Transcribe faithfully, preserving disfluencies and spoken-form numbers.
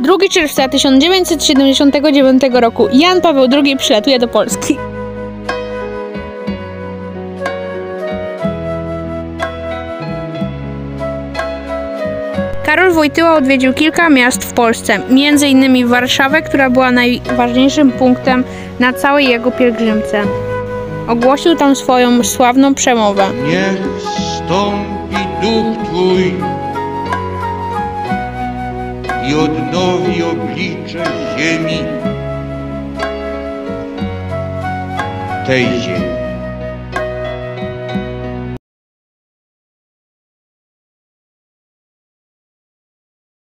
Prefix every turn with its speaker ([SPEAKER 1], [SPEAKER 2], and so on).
[SPEAKER 1] drugiego czerwca tysiąc dziewięćset siedemdziesiątego dziewiątego roku Jan Paweł drugi przylatuje do Polski. Karol Wojtyła odwiedził kilka miast w Polsce, między innymi Warszawę, która była najważniejszym punktem na całej jego pielgrzymce. Ogłosił tam swoją sławną przemowę.
[SPEAKER 2] Niech wstąpi duch Twój i odnowi oblicze ziemi, tej ziemi.